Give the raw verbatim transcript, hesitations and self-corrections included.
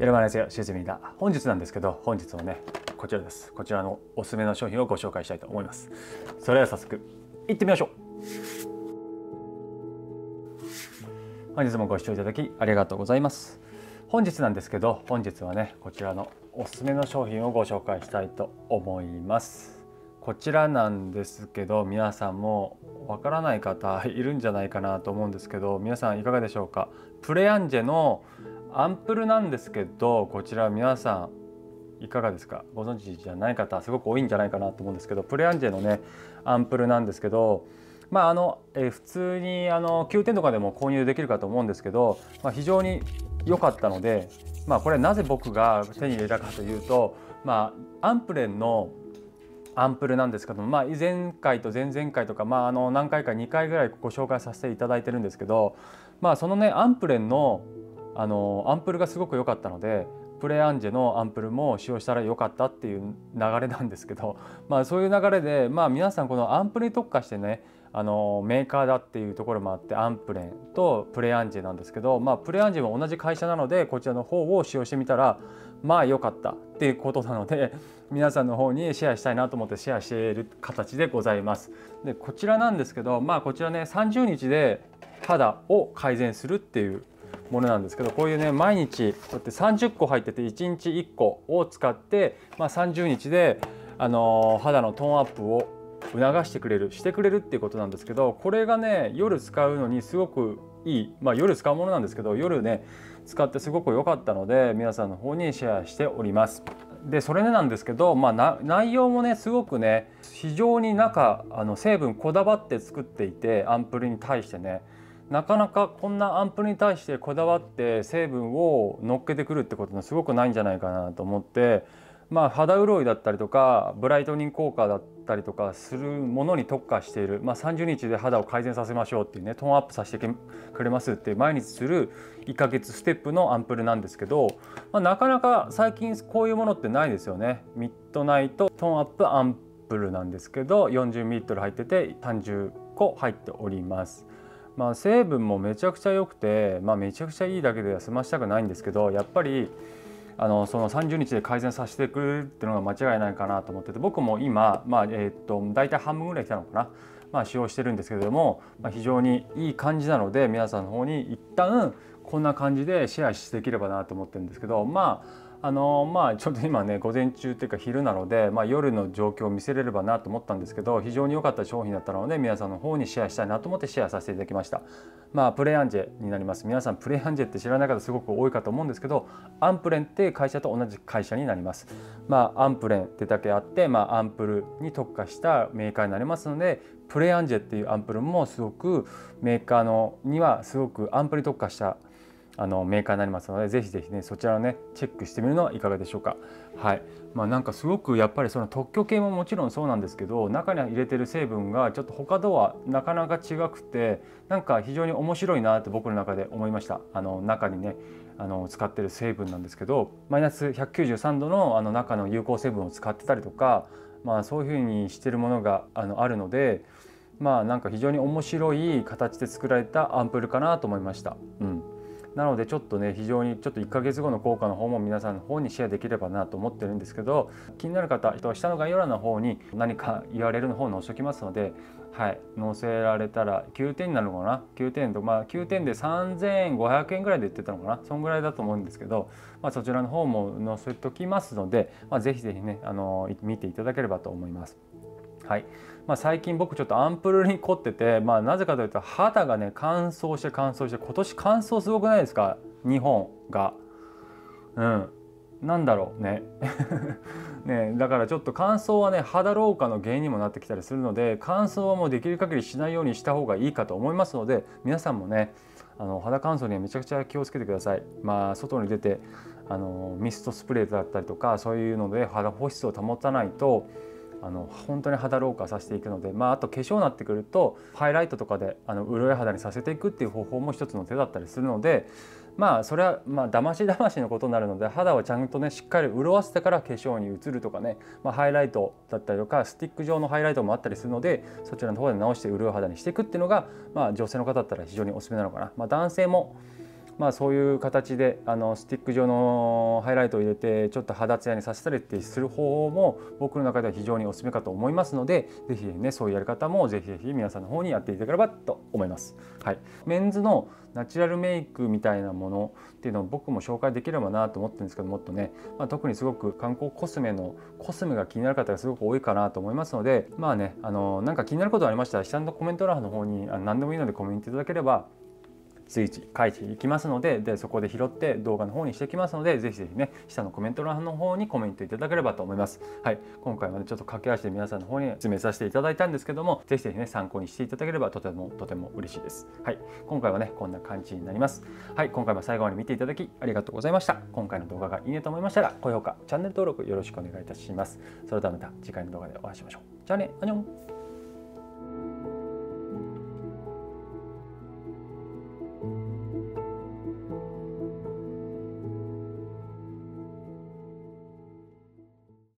やるまですよ、しゅうすみだ。本日なんですけど、本日はね、こちらです。こちらのおすすめの商品をご紹介したいと思います。それでは早速、行ってみましょう。本日もご視聴いただきありがとうございます。本日なんですけど、本日はね、こちらのおすすめの商品をご紹介したいと思います。こちらなんですけど、皆さんもわからない方いるんじゃないかなと思うんですけど、皆さんいかがでしょうか。プレアンジェのアンプルなんですけど、こちら皆さんいかがですか。ご存知じゃない方すごく多いんじゃないかなと思うんですけど、プレアンジェのねアンプルなんですけど、まああのえ普通にあのきゅうてんとかでも購入できるかと思うんですけど、まあ、非常に良かったので、まあこれなぜ僕が手に入れたかというと、まあアンプレンのアンプルなんですけども、まあ、前回と前々回とか、まあ、あの何回かにかいぐらいご紹介させていただいてるんですけど、まあ、そのねアンプレンのあのアンプルがすごく良かったので、プレアンジェのアンプルも使用したら良かったっていう流れなんですけど、まあ、そういう流れで、まあ、皆さんこのアンプルに特化してねあのメーカーだっていうところもあって、アンプレンとプレアンジェなんですけど、まあ、プレアンジェも同じ会社なので、こちらの方を使用してみたらまあ良かったっていうことなので、皆さんの方にシェアしたいなと思ってシェアしている形でございます。でこちらなんですけど、まあこちらねさんじゅうにちで肌を改善するっていうものなんですけど、こういうね毎日こうやってさんじゅっこ入ってていちにちいっこを使って、まあ、さんじゅうにちで、あのー、肌のトーンアップを促してくれるしてくれるっていうことなんですけど、これがね夜使うのにすごくいい、まあ、夜使うものなんですけど、夜ね使ってすごく良かったので皆さんの方にシェアしております。でそれねなんですけど、まあ、な内容もねすごくね非常に中あの成分こだわって作っていて、アンプルに対してねなかなかこんなアンプルに対してこだわって成分を乗っけてくるってこともすごくないんじゃないかなと思って、まあ、肌潤いだったりとかブライトニング効果だったりとかするものに特化している、まあ、さんじゅうにちで肌を改善させましょうっていうね、トーンアップさせてくれますって毎日するいっかげつステップのアンプルなんですけど、まあ、なかなか最近こういうものってないですよね。ミッドナイトトーンアップアンプルなんですけど、よんじゅうミリリットル入っててさんじゅっこ入っております。まあ、成分もめちゃくちゃ良くて、まあ、めちゃくちゃいいだけでは済ましたくないんですけど、やっぱりあのそのさんじゅうにちで改善させてくれるっていうのが間違いないかなと思ってて、僕も今、まあえー、っと大体半分ぐらい来たのかな、まあ、使用してるんですけれども、まあ、非常にいい感じなので、皆さんの方に一旦こんな感じでシェアしてできればなと思ってるんですけど、まああのまあちょっと今ね午前中っていうか昼なので、まあ、夜の状況を見せれればなと思ったんですけど、非常に良かった商品だったので皆さんの方にシェアしたいなと思ってシェアさせていただきました。まあプレアンジェになります。皆さんプレアンジェって知らない方すごく多いかと思うんですけど、アンプレンって会社と同じ会社になります。まあアンプレンってだけあって、まあ、アンプルに特化したメーカーになりますので、プレアンジェっていうアンプルもすごくメーカーのにはすごくアンプルに特化したあのメーカーになりますので、ぜひぜひねそちらをねチェックしてみるのはいかがでしょうか。はい、まあなんかすごくやっぱりその特許系ももちろんそうなんですけど、中に入れてる成分がちょっと他とはなかなか違くて、なんか非常に面白いなって僕の中で思いました。あの中にねあの使ってる成分なんですけど、マイナスひゃくきゅうじゅうさんどのあの中の有効成分を使ってたりとか、まあそういうふうにしてるものがあのあるので、まあなんか非常に面白い形で作られたアンプルかなと思いました。うん。なのでちょっとね非常にちょっといっかげつごの効果の方も皆さんの方にシェアできればなと思ってるんですけど、気になる方は下の概要欄の方に何か ユーアールエル の方に載せておきますので、はい、載せられたらきゅうてんになるのかな、きゅうてんとまあきゅうてんでさんぜんごひゃくえんぐらいで売ってたのかな、そんぐらいだと思うんですけど、まあ、そちらの方も載せておきますので、まあ、ぜひぜひねあの見ていただければと思います。はい、まあ、最近僕ちょっとアンプルに凝ってて、まあ、なぜかというと肌がね乾燥して乾燥して、今年乾燥すごくないですか、日本が。うん、なんだろうねね、だからちょっと乾燥はね肌老化の原因にもなってきたりするので、乾燥はもうできる限りしないようにした方がいいかと思いますので、皆さんもねあの肌乾燥にはめちゃくちゃ気をつけてください。まあ外に出てあのミストスプレーだったりとかそういうので肌保湿を保たないとあの本当に肌老化させていくので、まあ、あと化粧になってくるとハイライトとかであの潤い肌にさせていくっていう方法も一つの手だったりするので、まあそれはまあだましだましのことになるので、肌をちゃんとねしっかり潤わせてから化粧に移るとかね、まあ、ハイライトだったりとかスティック状のハイライトもあったりするので、そちらの方で直して潤い肌にしていくっていうのが、まあ、女性の方だったら非常におすすめなのかな。まあ、男性もまあ、そういう形であのスティック状のハイライトを入れてちょっと肌ツヤにさせたりってする方法も僕の中では非常におすすめかと思いますので、ぜひねそういうやり方もぜひぜひ皆さんの方にやっていただければと思います。はい、メンズのナチュラルメイクみたいなものっていうのを僕も紹介できればなと思ってるんですけど、もっとね、まあ、特にすごく観光コスメのコスメが気になる方がすごく多いかなと思いますので、まあね、あのなんか気になることがありましたら下のコメント欄の方にあの何でもいいのでコメントいただければ随時書いていきますので、でそこで拾って動画の方にしていきますので、ぜひぜひね下のコメント欄の方にコメントいただければと思います。はい、今回はねちょっと駆け足で皆さんの方に説明させていただいたんですけども、ぜひぜひね参考にしていただければとてもとても嬉しいです。はい、今回はねこんな感じになります。はい、今回も最後まで見ていただきありがとうございました。今回の動画がいいねと思いましたら高評価、チャンネル登録よろしくお願いいたします。それではまた次回の動画でお会いしましょう。じゃあね、アニョン。